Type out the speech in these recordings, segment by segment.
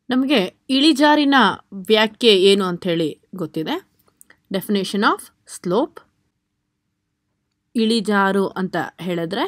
ನಮಗೆ ಇಳಿಜಾರಿನ ವ್ಯಾಖ್ಯೆ ಏನು ಅಂಥೇಳಿ ಗೊತ್ತಿದೆ. Definition of slope. ಇಳಿಜಾರು ಅಂತ ಹೇಳಿದ್ರೆ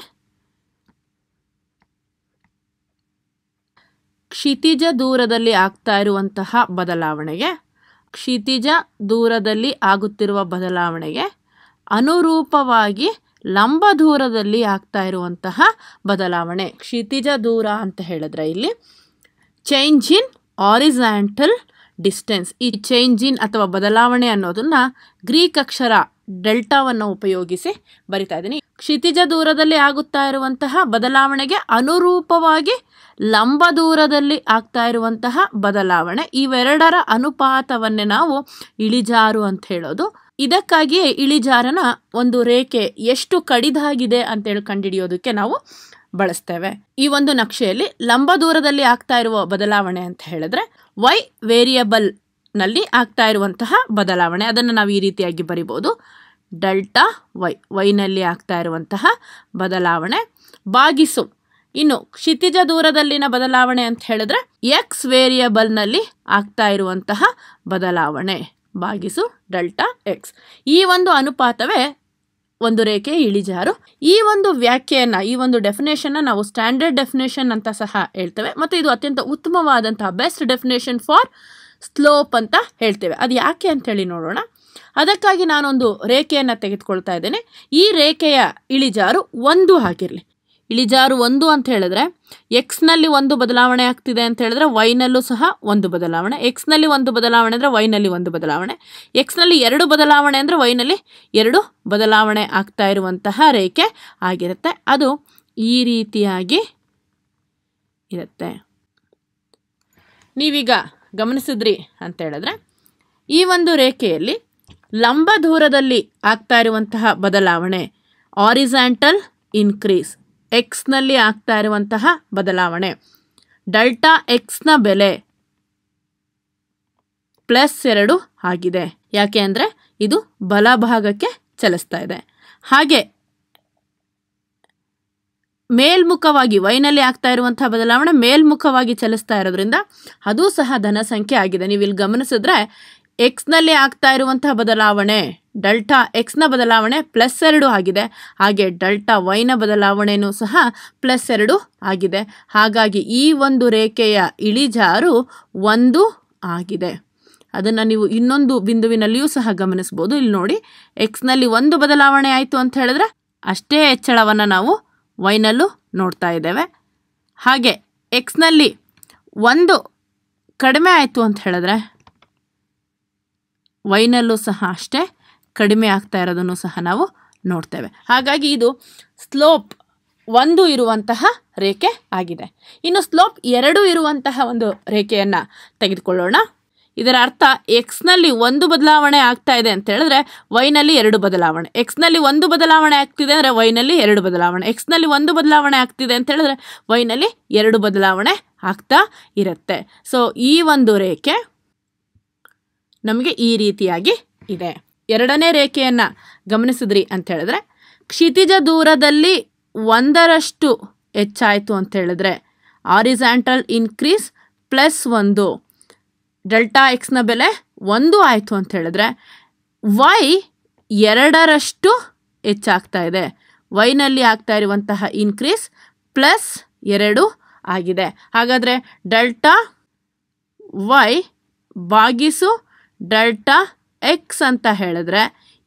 ಕ್ಷಿತಿಜ ದೂರದಲ್ಲಿ ಆಗ್ತಾ ಇರುವಂತಹ ಬದಲಾವಣೆಗೆ, ಕ್ಷಿತಿಜ ದೂರದಲ್ಲಿ ಆಗುತ್ತಿರುವ ಬದಲಾವಣೆಗೆ ಅನುರೂಪವಾಗಿ ಲಂಬ ದೂರದಲ್ಲಿ ಆಗ್ತಾ ಇರುವಂತಹ ಬದಲಾವಣೆ ಕ್ಷಿತಿಜ ದೂರ ಅಂತ ಹೇಳಿದ್ರೆ ಇಲ್ಲಿ ಚೇಂಜ್ ಇನ್ ಹಾರಿಜಾಂಟಲ್ ಡಿಸ್ಟೆನ್ಸ್. ಈ ಚೇಂಜ್ ಇನ್ ಅಥವಾ ಬದಲಾವಣೆ ಅನ್ನೋದನ್ನ ಗ್ರೀಕ್ ಅಕ್ಷರ ಡೆಲ್ಟಾವನ್ನು ಉಪಯೋಗಿಸಿ ಬರಿತಾ ಇದ್ದೀನಿ. ಕ್ಷಿತಿಜ ದೂರದಲ್ಲಿ ಆಗುತ್ತಾ ಇರುವಂತಹ ಬದಲಾವಣೆಗೆ ಅನುರೂಪವಾಗಿ ಲಂಬ ದೂರದಲ್ಲಿ ಆಗ್ತಾ ಇರುವಂತಹ ಬದಲಾವಣೆ, ಇವೆರಡರ ಅನುಪಾತವನ್ನೇ ನಾವು ಇಳಿಜಾರು ಅಂತ ಹೇಳೋದು. ಇದಕ್ಕಾಗಿಯೇ ಇಳಿಜಾರನ ಒಂದು ರೇಖೆ ಎಷ್ಟು ಕಡಿದಾಗಿದೆ ಅಂತೇಳಿ ಕಂಡುಹಿಡಿಯೋದಕ್ಕೆ ನಾವು ಬಳಸ್ತೇವೆ. ಈ ಒಂದು ನಕ್ಷೆಯಲ್ಲಿ ಲಂಬ ದೂರದಲ್ಲಿ ಆಗ್ತಾ ಇರುವ ಬದಲಾವಣೆ ಅಂತ ಹೇಳಿದ್ರೆ ವೈ ವೇರಿಯಬಲ್ ನಲ್ಲಿ ಆಗ್ತಾ ಇರುವಂತಹ ಬದಲಾವಣೆ, ಅದನ್ನು ನಾವು ಈ ರೀತಿಯಾಗಿ ಬರಿಬೋದು. ಡೆಲ್ಟಾ ವೈನಲ್ಲಿ ಆಗ್ತಾ ಇರುವಂತಹ ಬದಲಾವಣೆ ಭಾಗಿಸು ಇನ್ನು ಕ್ಷಿತಿಜ ದೂರದಲ್ಲಿನ ಬದಲಾವಣೆ ಅಂತ ಹೇಳಿದ್ರೆ ಎಕ್ಸ್ ವೇರಿಯಬಲ್ನಲ್ಲಿ ಆಗ್ತಾ ಇರುವಂತಹ ಬದಲಾವಣೆ ಭಾಗಿಸು ಡೆಲ್ಟಾ ಎಕ್ಸ್. ಈ ಒಂದು ಅನುಪಾತವೇ ಒಂದು ರೇಖೆ ಇಳಿಜಾರು. ಈ ಒಂದು ವ್ಯಾಖ್ಯೆಯನ್ನು, ಈ ಒಂದು ಡೆಫಿನೇಷನ್ನ ನಾವು ಸ್ಟ್ಯಾಂಡರ್ಡ್ ಡೆಫಿನೇಷನ್ ಅಂತ ಸಹ ಹೇಳ್ತೇವೆ ಮತ್ತು ಇದು ಅತ್ಯಂತ ಉತ್ತಮವಾದಂತಹ ಬೆಸ್ಟ್ ಡೆಫಿನೇಷನ್ ಫಾರ್ ಸ್ಲೋಪ್ ಅಂತ ಹೇಳ್ತೇವೆ. ಅದು ಯಾಕೆ ಅಂತೇಳಿ ನೋಡೋಣ. ಅದಕ್ಕಾಗಿ ನಾನೊಂದು ರೇಖೆಯನ್ನು ತೆಗೆದುಕೊಳ್ತಾ ಇದ್ದೇನೆ. ಈ ರೇಖೆಯ ಇಳಿಜಾರು 1 ಆಗಿರಲಿ. ಇಳಿಜಾರು 1 ಅಂತ ಹೇಳಿದ್ರೆ ಎಕ್ಸ್ನಲ್ಲಿ ಒಂದು ಬದಲಾವಣೆ ಆಗ್ತಿದೆ ಅಂತ ಹೇಳಿದ್ರೆ ವೈನಲ್ಲೂ ಸಹ ಒಂದು ಬದಲಾವಣೆ, ಎಕ್ಸ್ನಲ್ಲಿ ಒಂದು ಬದಲಾವಣೆ ಅಂದರೆ ವೈನಲ್ಲಿ ಒಂದು ಬದಲಾವಣೆ, ಎಕ್ಸ್ನಲ್ಲಿ 2 ಬದಲಾವಣೆ ಅಂದರೆ ವೈನಲ್ಲಿ 2 ಬದಲಾವಣೆ ಆಗ್ತಾ ಇರುವಂತಹ ರೇಖೆ ಆಗಿರುತ್ತೆ. ಅದು ಈ ರೀತಿಯಾಗಿ ಇರುತ್ತೆ. ನೀವೀಗ ಗಮನಿಸಿದ್ರಿ ಅಂತ ಹೇಳಿದ್ರೆ ಈ ಒಂದು ರೇಖೆಯಲ್ಲಿ ಲಂಬ ದೂರದಲ್ಲಿ ಆಗ್ತಾ ಇರುವಂತಹ ಬದಲಾವಣೆ ಹಾರಿಜಾಂಟಲ್ ಇನ್ಕ್ರೀಸ್, ಎಕ್ಸ್ನಲ್ಲಿ ಆಗ್ತಾ ಇರುವಂತಹ ಬದಲಾವಣೆ ಡೆಲ್ಟಾ ಎಕ್ಸ್ನ ಬೆಲೆ +2 ಆಗಿದೆ. ಯಾಕೆ ಅಂದರೆ ಇದು ಬಲಭಾಗಕ್ಕೆ ಚಲಿಸ್ತಾ ಇದೆ. ಹಾಗೆ ಮೇಲ್ಮುಖವಾಗಿ ವೈನಲ್ಲಿ ಆಗ್ತಾ ಇರುವಂತಹ ಬದಲಾವಣೆ ಮೇಲ್ಮುಖವಾಗಿ ಚಲಿಸ್ತಾ ಇರೋದ್ರಿಂದ ಅದು ಸಹ ಧನ ಸಂಖ್ಯೆ ಆಗಿದೆ. ನೀವು ಇಲ್ಲಿ ಗಮನಿಸಿದ್ರೆ ಎಕ್ಸ್ನಲ್ಲಿ ಆಗ್ತಾ ಇರುವಂತಹ ಬದಲಾವಣೆ ಡೆಲ್ಟಾ ಎಕ್ಸ್ನ ಬದಲಾವಣೆ +2 ಆಗಿದೆ. ಹಾಗೆ ಡೆಲ್ಟಾ ವೈನ ಬದಲಾವಣೆಯೂ ಸಹ +2 ಆಗಿದೆ. ಹಾಗಾಗಿ ಈ ಒಂದು ರೇಖೆಯ ಇಳಿಜಾರು 1 ಆಗಿದೆ. ಅದನ್ನು ನೀವು ಇನ್ನೊಂದು ಬಿಂದುವಿನಲ್ಲಿಯೂ ಸಹ ಗಮನಿಸ್ಬೋದು. ಇಲ್ಲಿ ನೋಡಿ, ಎಕ್ಸ್ನಲ್ಲಿ 1 ಬದಲಾವಣೆ ಆಯಿತು ಅಂತ ಹೇಳಿದ್ರೆ ಅಷ್ಟೇ ಹೆಚ್ಚಳವನ್ನು ನಾವು ವೈನಲ್ಲೂ ನೋಡ್ತಾ ಇದ್ದೇವೆ. ಹಾಗೆ ಎಕ್ಸ್ನಲ್ಲಿ 1 ಕಡಿಮೆ ಆಯಿತು ಅಂತ ಹೇಳಿದ್ರೆ ವೈನಲ್ಲೂ ಸಹ ಅಷ್ಟೇ ಕಡಿಮೆ ಆಗ್ತಾ ಇರೋದನ್ನು ಸಹ ನಾವು ನೋಡ್ತೇವೆ. ಹಾಗಾಗಿ ಇದು ಸ್ಲೋಪ್ 1 ಇರುವಂತಹ ರೇಖೆ ಆಗಿದೆ. ಇನ್ನು ಸ್ಲೋಪ್ 2 ಇರುವಂತಹ ಒಂದು ರೇಖೆಯನ್ನು ತೆಗೆದುಕೊಳ್ಳೋಣ. ಇದರ ಅರ್ಥ ಎಕ್ಸ್ನಲ್ಲಿ 1 ಬದಲಾವಣೆ ಆಗ್ತಾ ಇದೆ ಅಂತ ಹೇಳಿದ್ರೆ ವೈನಲ್ಲಿ 2 ಬದಲಾವಣೆ, ಎಕ್ಸ್ನಲ್ಲಿ 1 ಬದಲಾವಣೆ ಆಗ್ತಿದೆ ಅಂದರೆ ವೈನಲ್ಲಿ 2 ಬದಲಾವಣೆ, ಎಕ್ಸ್ನಲ್ಲಿ 1 ಬದಲಾವಣೆ ಆಗ್ತಿದೆ ಅಂತ ಹೇಳಿದ್ರೆ ವೈನಲ್ಲಿ 2 ಬದಲಾವಣೆ ಆಗ್ತಾ ಇರುತ್ತೆ. ಸೊ ಈ ಒಂದು ರೇಖೆ ನಮಗೆ ಈ ರೀತಿಯಾಗಿ ಇದೆ. ಎರಡನೇ ರೇಖೆಯನ್ನು ಗಮನಿಸಿದ್ರಿ ಅಂತ ಹೇಳಿದ್ರೆ ಕ್ಷಿತಿಜ ದೂರದಲ್ಲಿ 1ರಷ್ಟು ಹೆಚ್ಚಾಯಿತು ಅಂತ ಹೇಳಿದ್ರೆ ಹಾರಿಜಾಂಟಲ್ ಇನ್ಕ್ರೀಸ್ +1, ಡೆಲ್ಟಾ ಎಕ್ಸ್ನ ಬೆಲೆ 1 ಆಯಿತು ಅಂತ ಹೇಳಿದ್ರೆ ವೈ 2ರಷ್ಟು ಹೆಚ್ಚಾಗ್ತಾ ಇದೆ. ವೈನಲ್ಲಿ ಆಗ್ತಾ ಇರುವಂತಹ ಇನ್ಕ್ರೀಸ್ +2 ಆಗಿದೆ. ಹಾಗಾದರೆ ಡೆಲ್ಟಾ ವೈ ಭಾಗಿಸು ಡೆಲ್ಟಾ ಎಕ್ಸ್ ಅಂತ ಹೇಳಿದ್ರೆ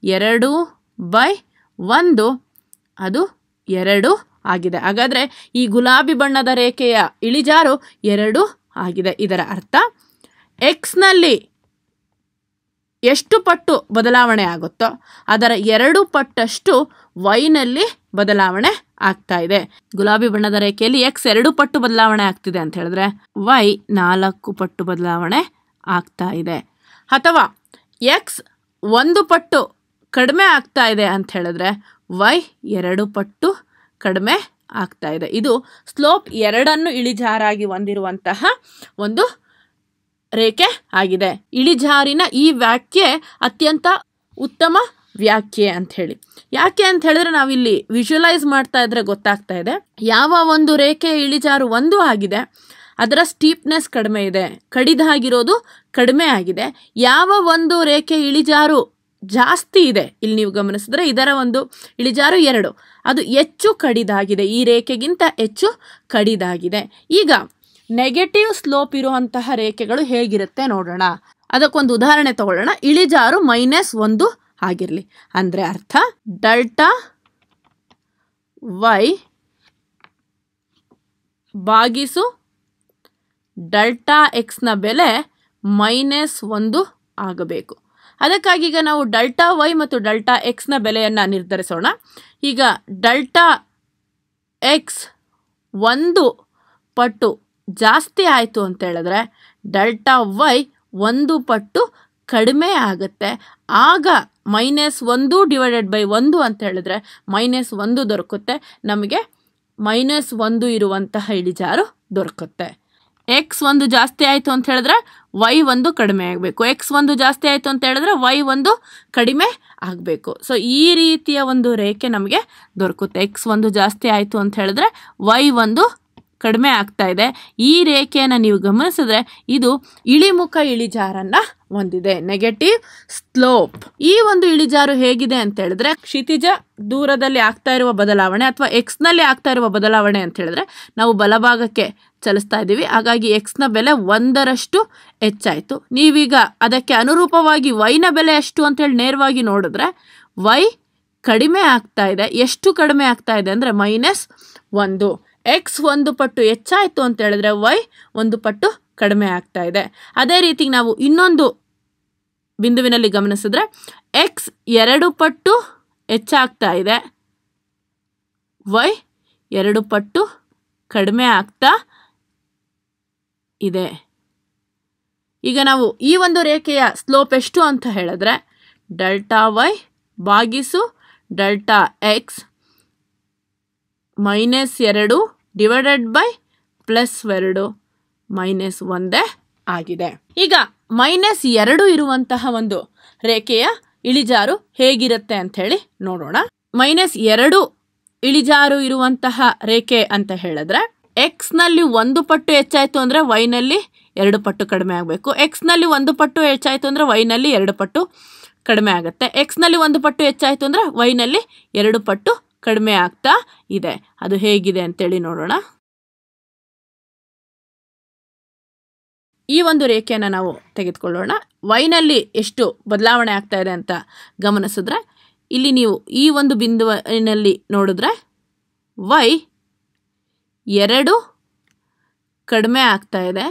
2/1 ಅದು 2 ಆಗಿದೆ. ಹಾಗಾದರೆ ಈ ಗುಲಾಬಿ ಬಣ್ಣದ ರೇಖೆಯ ಇಳಿಜಾರು 2 ಆಗಿದೆ. ಇದರ ಅರ್ಥ ಎಕ್ಸ್ನಲ್ಲಿ ಎಷ್ಟು ಪಟ್ಟು ಬದಲಾವಣೆ ಆಗುತ್ತೋ ಅದರ 2 ಪಟ್ಟಷ್ಟು ವೈನಲ್ಲಿ ಬದಲಾವಣೆ ಆಗ್ತಾ ಇದೆ. ಗುಲಾಬಿ ಬಣ್ಣದ ರೇಖೆಯಲ್ಲಿ ಎಕ್ಸ್ 2 ಪಟ್ಟು ಬದಲಾವಣೆ ಆಗ್ತಿದೆ ಅಂತ ಹೇಳಿದ್ರೆ ವೈ 4 ಪಟ್ಟು ಬದಲಾವಣೆ ಆಗ್ತಾ ಇದೆ. ಅಥವಾ ಎಕ್ಸ್ 1 ಪಟ್ಟು ಕಡಿಮೆ ಆಗ್ತಾ ಇದೆ ಅಂತ ಹೇಳಿದ್ರೆ ವೈ 2 ಪಟ್ಟು ಕಡಿಮೆ ಆಗ್ತಾ ಇದೆ. ಇದು ಸ್ಲೋಪ್ 2 ಇಳಿಜಾರಾಗಿ ಹೊಂದಿರುವಂತಹ ಒಂದು ರೇಖೆ ಆಗಿದೆ. ಇಳಿಜಾರಿನ ಈ ವ್ಯಾಖ್ಯೆ ಅತ್ಯಂತ ಉತ್ತಮ ವ್ಯಾಖ್ಯೆ ಅಂತ ಹೇಳಿ. ಯಾಕೆ ಅಂತ ಹೇಳಿದ್ರೆ ನಾವಿಲ್ಲಿ ವಿಜುವಲೈಸ್ ಮಾಡ್ತಾ ಇದ್ರೆ ಗೊತ್ತಾಗ್ತಾ ಇದೆ ಯಾವ ಒಂದು ರೇಖೆಯ ಇಳಿಜಾರು 1 ಆಗಿದೆ ಅದರ ಸ್ಟೀಪ್ನೆಸ್ ಕಡಿಮೆ ಇದೆ, ಕಡಿದಾಗಿರೋದು ಕಡಿಮೆ ಆಗಿದೆ. ಯಾವ ಒಂದು ರೇಖೆ ಇಳಿಜಾರು ಜಾಸ್ತಿ ಇದೆ, ಇಲ್ಲಿ ನೀವು ಗಮನಿಸಿದ್ರೆ ಇದರ ಒಂದು ಇಳಿಜಾರು 2, ಅದು ಹೆಚ್ಚು ಕಡಿದಾಗಿದೆ, ಈ ರೇಖೆಗಿಂತ ಹೆಚ್ಚು ಕಡಿದಾಗಿದೆ. ಈಗ ನೆಗೆಟಿವ್ ಸ್ಲೋಪ್ ಇರುವಂತಹ ರೇಖೆಗಳು ಹೇಗಿರುತ್ತೆ ನೋಡೋಣ. ಅದಕ್ಕೊಂದು ಉದಾಹರಣೆ ತಗೊಳ್ಳೋಣ. ಇಳಿಜಾರು -1 ಆಗಿರಲಿ, ಅಂದರೆ ಅರ್ಥ ಡೆಲ್ಟಾ ವೈ ಭಾಗಿಸು ಡೆಲ್ಟಾ ಎಕ್ಸ್ನ ಬೆಲೆ -1 ಆಗಬೇಕು. ಅದಕ್ಕಾಗಿ ಈಗ ನಾವು ಡೆಲ್ಟಾ ವೈ ಮತ್ತು ಡೆಲ್ಟಾ ಎಕ್ಸ್ನ ಬೆಲೆಯನ್ನು ನಿರ್ಧರಿಸೋಣ. ಈಗ ಡೆಲ್ಟಾ ಎಕ್ಸ್ 1 ಪಟ್ಟು ಜಾಸ್ತಿ ಆಯಿತು ಅಂತ ಹೇಳಿದ್ರೆ ಡೆಲ್ಟಾ ವೈ 1 ಪಟ್ಟು ಕಡಿಮೆ ಆಗುತ್ತೆ. ಆಗ -1/1 ಅಂತ ಹೇಳಿದ್ರೆ -1 ದೊರಕುತ್ತೆ. ನಮಗೆ -1 ಇರುವಂತಹ ಇಳಿಜಾರು ದೊರಕುತ್ತೆ. x1 ಜಾಸ್ತಿ ಆಯಿತು ಅಂತ ಹೇಳಿದ್ರೆ y1 ಕಡಿಮೆ ಆಗಬೇಕು, x1 ಜಾಸ್ತಿ ಆಯಿತು ಅಂತ ಹೇಳಿದ್ರೆ y1 ಕಡಿಮೆ ಆಗಬೇಕು. ಸೊ ಈ ರೀತಿಯ ಒಂದು ರೇಖೆ ನಮಗೆ ದೊರಕುತ್ತೆ. x1 ಜಾಸ್ತಿ ಆಯಿತು ಅಂತ ಹೇಳಿದ್ರೆ y1 ಕಡಿಮೆ ಆಗ್ತಾ ಇದೆ. ಈ ರೇಖೆಯನ್ನು ನೀವು ಗಮನಿಸಿದ್ರೆ ಇದು ಇಳಿಮುಖ ಇಳಿಜಾರನ್ನು ಹೊಂದಿದೆ, ನೆಗೆಟಿವ್ ಸ್ಲೋಪ್. ಈ ಒಂದು ಇಳಿಜಾರು ಹೇಗಿದೆ ಅಂತ ಹೇಳಿದ್ರೆ ಕ್ಷಿತಿಜ ದೂರದಲ್ಲಿ ಆಗ್ತಾ ಇರುವ ಬದಲಾವಣೆ ಅಥವಾ ಎಕ್ಸ್ನಲ್ಲಿ ಆಗ್ತಾ ಇರುವ ಬದಲಾವಣೆ ಅಂತ ಹೇಳಿದ್ರೆ ನಾವು ಬಲಭಾಗಕ್ಕೆ ಚಲಿಸ್ತಾ ಇದ್ದೀವಿ, ಹಾಗಾಗಿ ಎಕ್ಸ್ನ ಬೆಲೆ 1ರಷ್ಟು ಹೆಚ್ಚಾಯಿತು. ನೀವೀಗ ಅದಕ್ಕೆ ಅನುರೂಪವಾಗಿ ವೈನ ಬೆಲೆ ಎಷ್ಟು ಅಂತೇಳಿ ನೇರವಾಗಿ ನೋಡಿದ್ರೆ ವೈ ಕಡಿಮೆ ಆಗ್ತಾ ಇದೆ. ಎಷ್ಟು ಕಡಿಮೆ ಆಗ್ತಾ ಇದೆ ಅಂದರೆ -1. ಎಕ್ಸ್ 1 ಪಟ್ಟು ಹೆಚ್ಚಾಯಿತು ಅಂತ ಹೇಳಿದ್ರೆ ವೈ 1 ಪಟ್ಟು ಕಡಿಮೆ ಆಗ್ತಾ ಇದೆ. ಅದೇ ರೀತಿ ನಾವು ಇನ್ನೊಂದು ಬಿಂದುವಿನಲ್ಲಿ ಗಮನಿಸಿದ್ರೆ ಎಕ್ಸ್ 2 ಪಟ್ಟು ಹೆಚ್ಚಾಗ್ತಾ ಇದೆ, ವೈ 2 ಪಟ್ಟು ಕಡಿಮೆ ಆಗ್ತಾ ಇದೆ. ಈಗ ನಾವು ಈ ಒಂದು ರೇಖೆಯ ಸ್ಲೋಪ್ ಎಷ್ಟು ಅಂತ ಹೇಳಿದ್ರೆ ಡೆಲ್ಟಾ ವೈ ಭಾಗಿಸು ಡೆಲ್ಟಾ ಎಕ್ಸ್ -2 ಡಿವೈಡೆಡ್ ಬೈ +2 -1 ಆಗಿದೆ. ಈಗ -2 ಇರುವಂತಹ ಒಂದು ರೇಖೆಯ ಇಳಿಜಾರು ಹೇಗಿರುತ್ತೆ ಅಂತ ಹೇಳಿ ನೋಡೋಣ. -2 ಇಳಿಜಾರು ಇರುವಂತಹ ರೇಖೆ ಅಂತ ಹೇಳಿದ್ರೆ ಎಕ್ಸ್ನಲ್ಲಿ 1 ಪಟ್ಟು ಹೆಚ್ಚಾಯಿತು ಅಂದರೆ ವೈನಲ್ಲಿ 2 ಪಟ್ಟು ಕಡಿಮೆ ಆಗಬೇಕು. ಎಕ್ಸ್ನಲ್ಲಿ 1 ಪಟ್ಟು ಹೆಚ್ಚಾಯಿತು ಅಂದರೆ ವೈನಲ್ಲಿ 2 ಪಟ್ಟು ಕಡಿಮೆ ಆಗುತ್ತೆ. ಎಕ್ಸ್ನಲ್ಲಿ 1 ಪಟ್ಟು ಹೆಚ್ಚಾಯಿತು ಅಂದರೆ ವೈನಲ್ಲಿ 2 ಪಟ್ಟು ಕಡಿಮೆ ಆಗ್ತಾ ಇದೆ. ಅದು ಹೇಗಿದೆ ಅಂತೇಳಿ ನೋಡೋಣ. ಈ ಒಂದು ರೇಖೆಯನ್ನು ನಾವು ತೆಗೆದುಕೊಳ್ಳೋಣ. ವೈನಲ್ಲಿ ಎಷ್ಟು ಬದಲಾವಣೆ ಆಗ್ತಾ ಇದೆ ಅಂತ ಗಮನಿಸಿದ್ರೆ ಇಲ್ಲಿ ನೀವು ಈ ಒಂದು ಬಿಂದುವಿನಲ್ಲಿ ನೋಡಿದ್ರೆ ವೈ 2 ಕಡಿಮೆ ಆಗ್ತಾ ಇದೆ,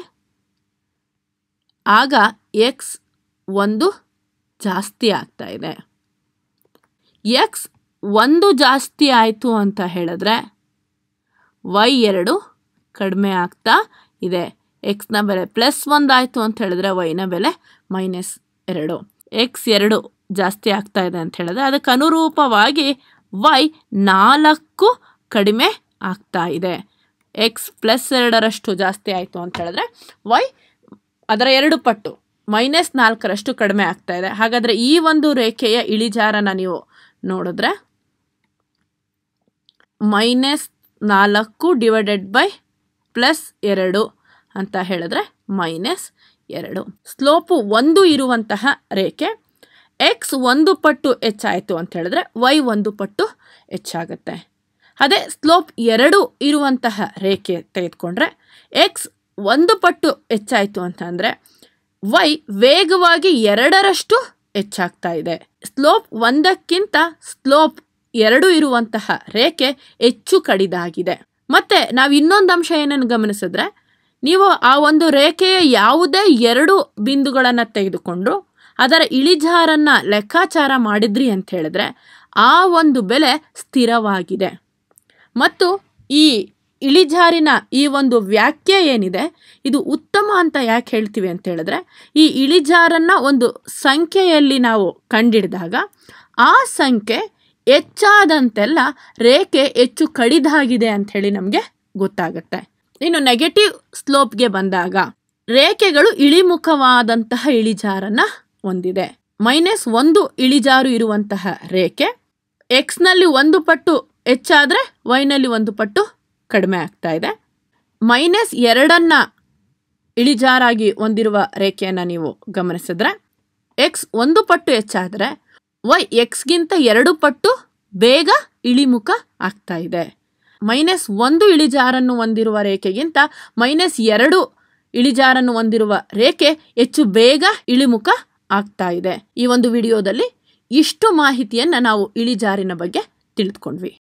ಆಗ ಎಕ್ಸ್ 1 ಜಾಸ್ತಿ ಆಗ್ತಾ ಇದೆ. ಎಕ್ಸ್ 1 ಜಾಸ್ತಿ ಆಯಿತು ಅಂತ ಹೇಳಿದ್ರೆ ವೈ 2 ಕಡಿಮೆ ಆಗ್ತಾ ಇದೆ. ಎಕ್ಸ್ನ ಬೆಲೆ +1 ಆಯಿತು ಅಂತ ಹೇಳಿದ್ರೆ ವೈನ ಬೆಲೆ -2. ಎಕ್ಸ್ 2 ಜಾಸ್ತಿ ಆಗ್ತಾ ಇದೆ ಅಂತ ಹೇಳಿದ್ರೆ ಅದಕ್ಕೆ ಅನುರೂಪವಾಗಿ ವೈ 4 ಕಡಿಮೆ ಆಗ್ತಾ ಇದೆ. ಎಕ್ಸ್ +2ರಷ್ಟು ಜಾಸ್ತಿ ಆಯಿತು ಅಂತ ಹೇಳಿದ್ರೆ ವೈ ಅದರ 2 ಪಟ್ಟು -4ರಷ್ಟು ಕಡಿಮೆ ಆಗ್ತಾ ಇದೆ. ಹಾಗಾದರೆ ಈ ಒಂದು ರೇಖೆಯ ಇಳಿಜಾರನ್ನು ನೀವು ನೋಡಿದ್ರೆ -4 ಡಿವೈಡೆಡ್ ಬೈ +2 ಅಂತ ಹೇಳಿದ್ರೆ -2. ಸ್ಲೋಪು 1 ಇರುವಂತಹ ರೇಖೆ ಎಕ್ಸ್ 1 ಪಟ್ಟು ಹೆಚ್ಚಾಯಿತು ಅಂತ ಹೇಳಿದ್ರೆ ವೈ 1 ಪಟ್ಟು ಹೆಚ್ಚಾಗುತ್ತೆ. ಅದೇ ಸ್ಲೋಪ್ 2 ಇರುವಂತಹ ರೇಖೆ ತೆಗೆದುಕೊಂಡ್ರೆ ಎಕ್ಸ್ 1 ಪಟ್ಟು ಹೆಚ್ಚಾಯಿತು ಅಂತಂದರೆ ವೈ ವೇಗವಾಗಿ 2ರಷ್ಟು ಹೆಚ್ಚಾಗ್ತಾ ಇದೆ. ಸ್ಲೋಪ್ 1ಕ್ಕಿಂತ ಸ್ಲೋಪ್ 2 ಇರುವಂತಹ ರೇಖೆ ಹೆಚ್ಚು ಕಡಿದಾಗಿದೆ. ಮತ್ತು ನಾವು ಇನ್ನೊಂದು ಅಂಶ ಏನನ್ನು ಗಮನಿಸಿದ್ರೆ ನೀವು ಆ ಒಂದು ರೇಖೆಯ ಯಾವುದೇ 2 ಬಿಂದುಗಳನ್ನು ತೆಗೆದುಕೊಂಡು ಅದರ ಇಳಿಜಾರನ್ನು ಲೆಕ್ಕಾಚಾರ ಮಾಡಿದ್ರಿ ಅಂತ ಹೇಳಿದ್ರೆ ಆ ಒಂದು ಬೆಲೆ ಸ್ಥಿರವಾಗಿದೆ. ಮತ್ತು ಈ ಇಳಿಜಾರಿನ ಈ ಒಂದು ವ್ಯಾಖ್ಯೆ ಏನಿದೆ ಇದು ಉತ್ತಮ ಅಂತ ಯಾಕೆ ಹೇಳ್ತೀವಿ ಅಂತ ಹೇಳಿದ್ರೆ ಈ ಇಳಿಜಾರನ್ನು ಒಂದು ಸಂಖ್ಯೆಯಲ್ಲಿ ನಾವು ಕಂಡಿಡಿದಾಗ ಆ ಸಂಖ್ಯೆ ಹೆಚ್ಚಾದಂತೆಲ್ಲ ರೇಖೆ ಹೆಚ್ಚು ಕಡಿದಾಗಿದೆ ಅಂಥೇಳಿ ನಮಗೆ ಗೊತ್ತಾಗುತ್ತೆ. ಇನ್ನು ನೆಗೆಟಿವ್ ಸ್ಲೋಪ್ಗೆ ಬಂದಾಗ ರೇಖೆಗಳು ಇಳಿಮುಖವಾದಂತಹ ಇಳಿಜಾರನ್ನು ಹೊಂದಿದೆ. -1 ಇಳಿಜಾರು ಇರುವಂತಹ ರೇಖೆ ಎಕ್ಸ್ನಲ್ಲಿ 1 ಪಟ್ಟು ಹೆಚ್ಚಾದರೆ ವೈನಲ್ಲಿ 1 ಪಟ್ಟು ಕಡಿಮೆ ಆಗ್ತಾ ಇದೆ. -2 ಇಳಿಜಾರಾಗಿ ಹೊಂದಿರುವ ರೇಖೆಯನ್ನು ನೀವು ಗಮನಿಸಿದ್ರೆ ಎಕ್ಸ್ 1 ಪಟ್ಟು ಹೆಚ್ಚಾದರೆ ವೈ ಎಕ್ಸ್ಗಿಂತ 2 ಪಟ್ಟು ಬೇಗ ಇಳಿಮುಖ ಆಗ್ತಾ ಇದೆ. -1 ಇಳಿಜಾರನ್ನು ಹೊಂದಿರುವ ರೇಖೆಗಿಂತ -2 ಇಳಿಜಾರನ್ನು ಹೊಂದಿರುವ ರೇಖೆ ಹೆಚ್ಚು ಬೇಗ ಇಳಿಮುಖ ಆಗ್ತಾ ಇದೆ. ಈ ಒಂದು ವಿಡಿಯೋದಲ್ಲಿ ಇಷ್ಟು ಮಾಹಿತಿಯನ್ನು ನಾವು ಇಳಿಜಾರಿನ ಬಗ್ಗೆ ತಿಳಿದುಕೊಂಡ್ವಿ.